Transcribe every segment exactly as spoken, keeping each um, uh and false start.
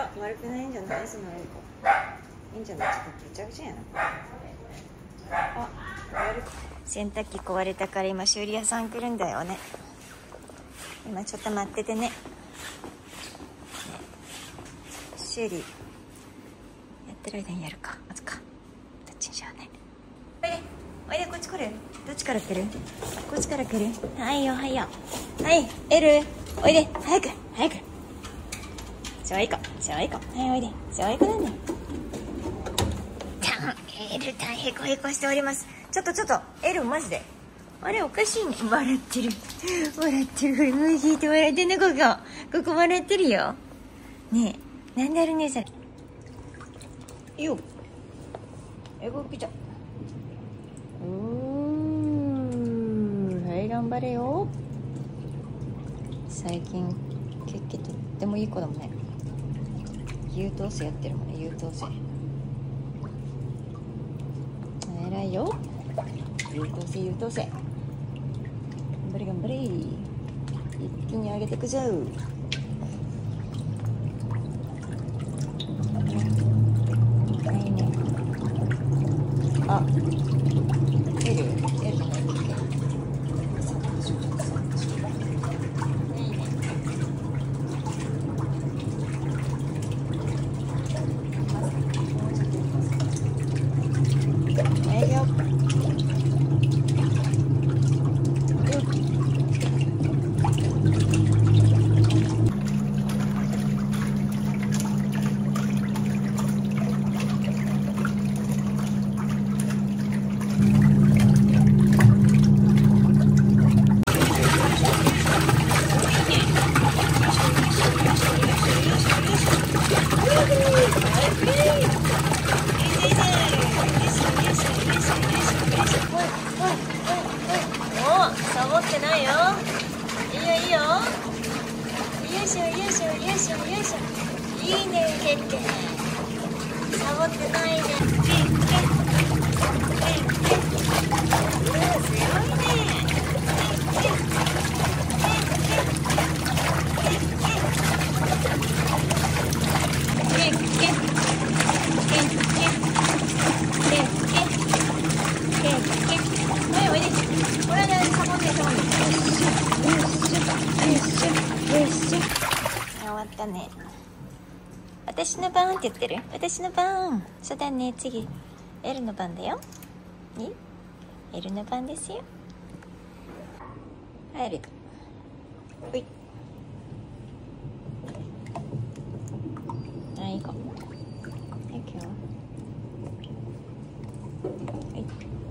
悪くないんじゃない？そのエルコいいんじゃない？ちょっとぐちゃぐちゃやな。あ、洗濯機壊れたから今修理屋さん来るんだよね。今ちょっと待っててね。ね、修理やってる間にやるか。まずかどっちにしようね。おいでおいで、こっち来る？どっちから来る？こっちから来る？はいよはいよ。はい、エルおいで、早く早く。しょういこしょういこ、はいおいで、しょういこなんだよ。エルタンヘコヘコしております。ちょっとちょっとエルマジであれおかしいね。笑ってる笑ってる。これ無理って笑ってんね。ここここ笑ってるよね。えなんであるねさよエゴ来ちゃう。うーはい頑張れよ。最近ケッケとってもいい子だもんね。優等生やってるもんね。優等生偉いよ。優等生優等生頑張れ頑張れ。一気に上げてくぞ。はいね。あエルエルじゃないっけ。サボってないよ。いいよいいよ。よいしょよいしょよいしょよいしょ。いいねケッケ。サボってないね。すごいね。終わったね。私の番って言ってる？私の番。そうだね。次エルの番だよ。ね、エルの番ですよ。はい、エル。ほい。はい、行こう。はい、今日。はい。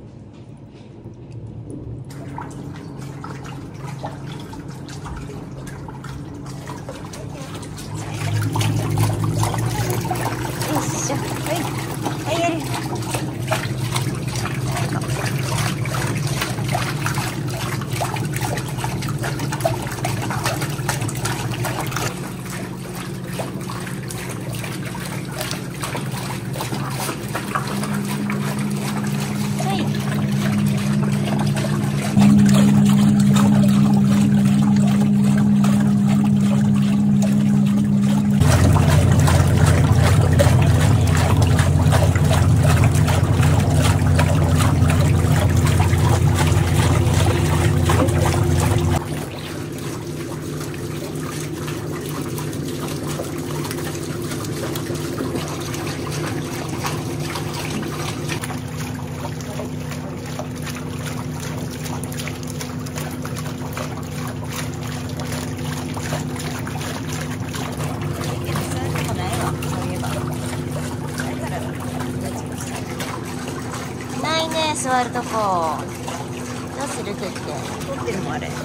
座るとこどうする？ケッケ撮ってるもんあれ。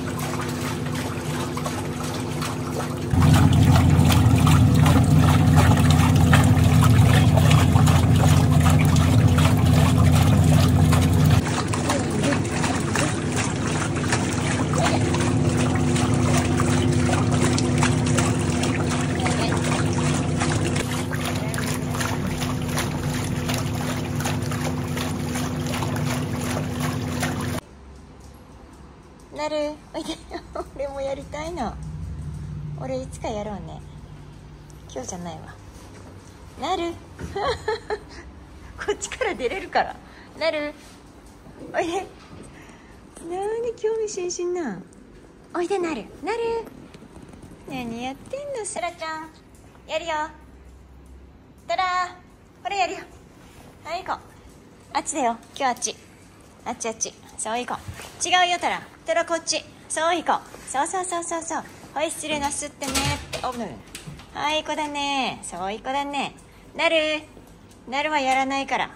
なるおいで俺もやりたいの。俺いつかやろうね。 今日じゃないわ。なるこっちから出れるから。なるおいで。なに興味津々な。おいでなる。なる何やってんのセラちゃん。やるよ。たらー、これやるよ。はい行こう。あっちだよ。今日あっちあっちあっち。そう行こう。違うよタラ。タラこっち。そう行こう。そうそうそうそうそう。はい、失礼なすってねって。おぶね。はい、いい子だね。そういい子だね。なるなるはやらないから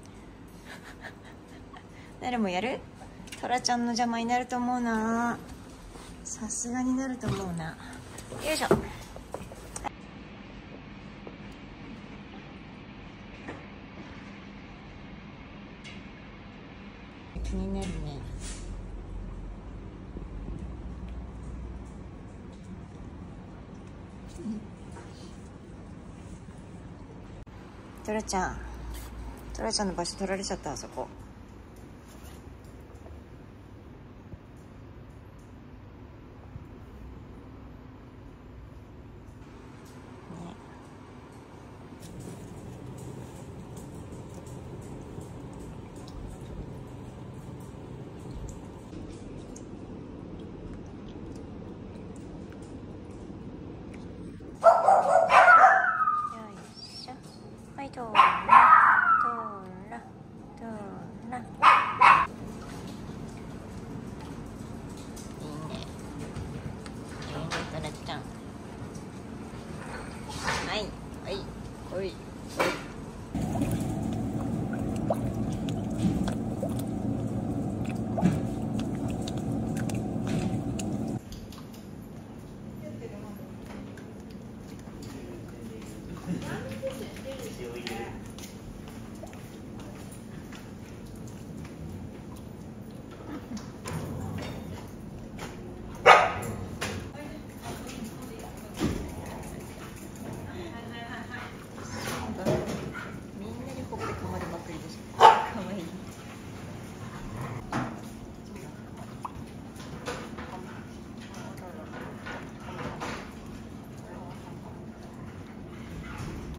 なるもやる。トラちゃんの邪魔になると思うな。さすがになると思うな。よいしょ。気になるね。トラちゃん、トラちゃんの場所取られちゃった。あそこ。はい、トーラ、トーラ、トーラ。いいね。いいね、トラちゃん。はい、はい、ほい、ほい。